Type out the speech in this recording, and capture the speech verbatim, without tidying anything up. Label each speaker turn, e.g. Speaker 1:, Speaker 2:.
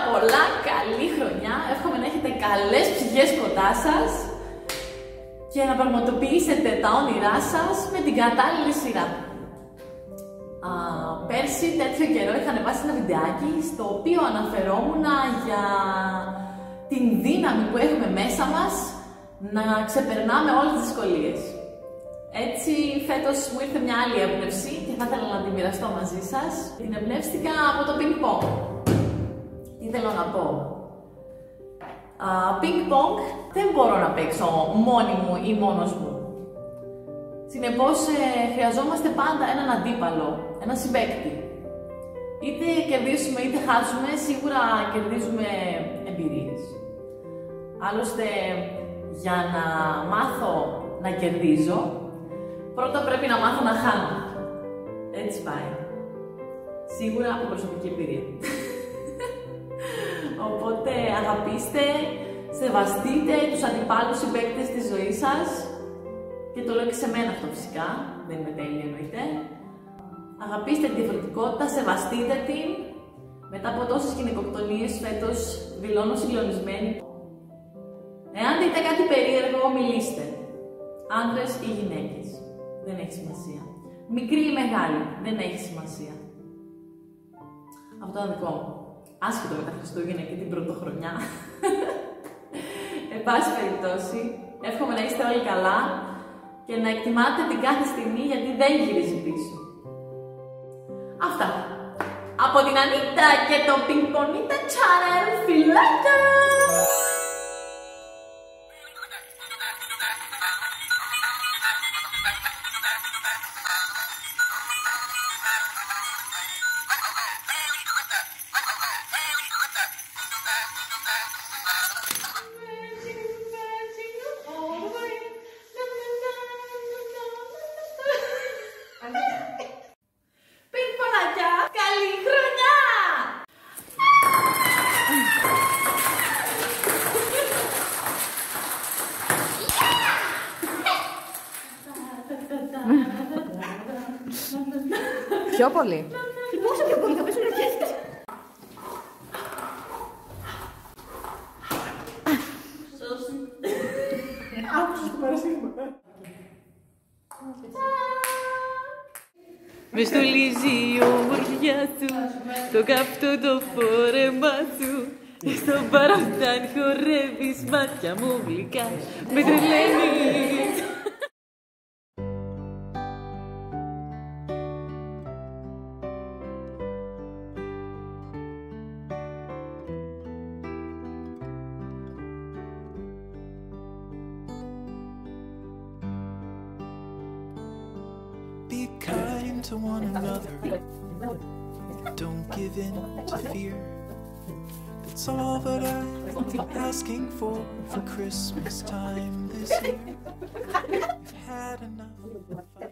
Speaker 1: πολλά καλή χρονιά. Εύχομαι να έχετε καλές ψυχές κοντά σας και να πραγματοποιήσετε τα όνειρά σας με την κατάλληλη σειρά. Α, πέρσι τέτοιο καιρό είχα ανεβάσει ένα βιντεάκι στο οποίο αναφερόμουν για την δύναμη που έχουμε μέσα μας να ξεπερνάμε όλες τις δυσκολίες. Έτσι, φέτος μου ήρθε μια άλλη έμπνευση και θα ήθελα να την μοιραστώ μαζί σας. Την εμπνεύστηκα από το ping pong. Τι θέλω να πω. Uh, ping pong δεν μπορώ να παίξω μόνη μου ή μόνος μου. Συνεπώς, ε, χρειαζόμαστε πάντα έναν αντίπαλο, έναν συμπαίκτη. Είτε κερδίσουμε είτε χάσουμε, σίγουρα κερδίζουμε εμπειρίες. Άλλωστε, για να μάθω να κερδίζω, πρώτα πρέπει να μάθω να χάνω. Έτσι πάει. Σίγουρα από προσωπική εμπειρία. Οπότε αγαπήστε, σεβαστείτε τους αντιπάλους συμπαίκτες της ζωής σας. Και το λέω και σε μένα αυτό φυσικά, δεν είμαι τέλεια εννοείται. Αγαπήστε τη διαφορετικότητα, σεβαστείτε την. Μετά από τόσες γυναικοκτονίες φέτος δηλώνω συγκλονισμένη. Εάν δείτε κάτι περίεργο, μιλήστε. Άντρες ή γυναίκες. Δεν έχει σημασία. Μικρή ή μεγάλη. Δεν έχει σημασία. Αυτό είναι δικό μου. Άσχετο με τα Χριστούγεννα και την πρωτοχρονιά. Εν πάση περιπτώσει, εύχομαι να είστε όλοι καλά και να εκτιμάτε την κάθε στιγμή γιατί δεν γυρίζει πίσω. Αυτά. Από την Ανίτα και το Pink Bonita Channel, φιλάκια!
Speaker 2: Πιο πολύ.
Speaker 1: Πόσο πιο πολύ θα πέσουν ρακέτες. Άκουσες το παρασύγμα.
Speaker 3: Με στολίζει η ομορφιά σου, το καυτό το φόρεμα σου. Στο παραστάν χορεύεις, μάτια μου γλυκά, με τρελαίνεις.
Speaker 4: Be kind to one another. Don't give in to fear. That's all that I'm asking for for Christmas time this year. We've had enough.